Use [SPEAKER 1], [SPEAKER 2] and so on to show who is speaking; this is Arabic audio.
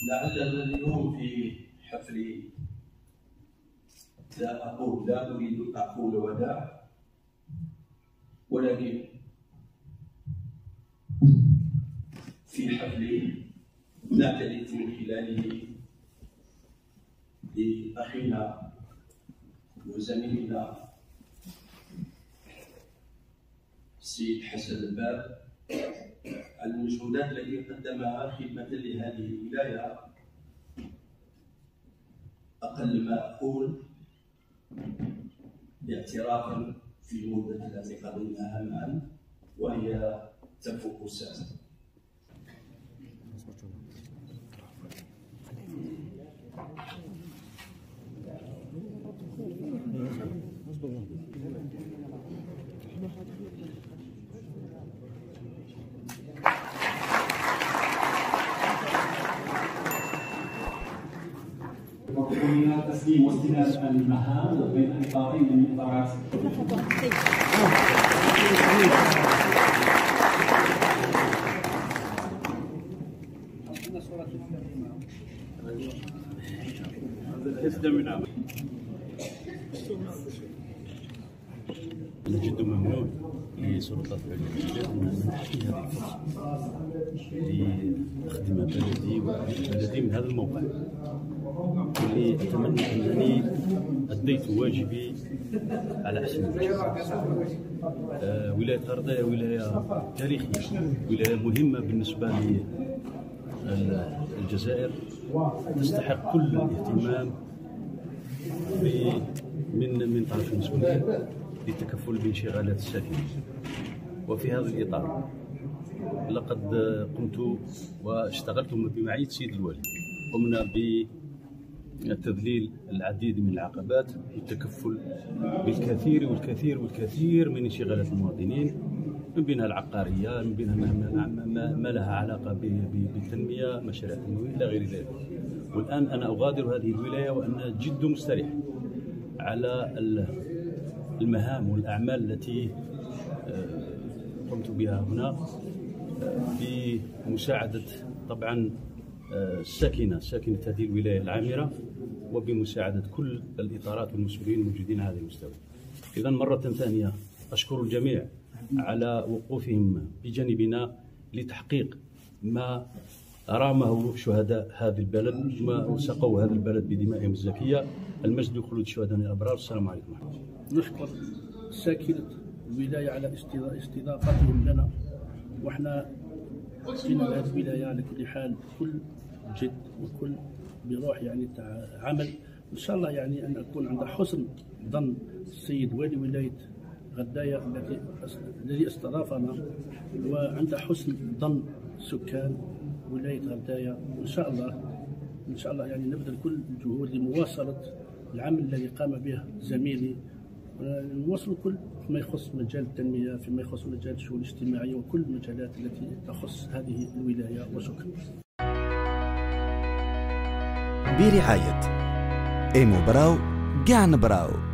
[SPEAKER 1] لعلنا اليوم في حفل لا أريد أن أقول وداع، ولكن في حفل نعترف من خلاله لأخينا وزميلنا السيد حسن الباب على المجهودات التي قدمها خدمة لهذه الولاية. أقل ما أقول اعترافا في المدة التي قضيناها معا، وهي تفوق السنة.
[SPEAKER 2] وقلنا تسليم واستلام المهام بين اطارين من اطارات
[SPEAKER 3] أنا جد ممنون لسلطات الولاية أن نحكي هذه الفرصة لأخدم بلدي من هذا الموقع، واللي أتمنى أنني أديت واجبي على أحسن وجه. ولاية غرداية ولاية تاريخية، ولاية مهمة بالنسبة للجزائر، تستحق كل الاهتمام من طرف المسؤولين للتكفل بانشغالات الساكنين. وفي هذا الإطار لقد قمت واشتغلت بمعية سيد الوالي، قمنا بتذليل العديد من العقبات والتكفل بالكثير والكثير والكثير من انشغالات المواطنين، من بينها العقارية، من بينها ما لها علاقة بالتنمية، مشاريع تنموية إلى غير ذلك. والآن أنا أغادر هذه الولاية وأنا جد مستريح على المهام والأعمال التي قمت بها هنا، بمساعدة طبعا ساكنة هذه الولاية العامرة، وبمساعدة كل الإطارات والمسؤولين الموجودين على هذا المستوى. إذا مرة ثانية أشكر الجميع على وقوفهم بجانبنا لتحقيق ما رامه شهداء هذا البلد، ما سقوا هذا البلد بدمائهم الزكية. المجد وخلود شهداء الأبرار. السلام عليكم ورحمة الله.
[SPEAKER 4] نشكر ساكنة الولاية على استضافتهم لنا، وإحنا جينا لهذه الولاية على كل حال كل جد وكل بروح يعني تاع عمل. إن شاء الله يعني أن أكون عند حسن ظن السيد والي ولاية غرداية الذي استضافنا، وعند حسن ظن سكان ولاية غرداية. وإن شاء الله يعني نبذل كل الجهود لمواصلة العمل الذي قام به زميلي، نواصل كل فيما يخص مجال التنمية، فيما يخص مجال الشؤون الاجتماعية، وكل المجالات التي تخص هذه الولاية. وشكرا.
[SPEAKER 5] برعاية إيمو براو، قاع نبراو.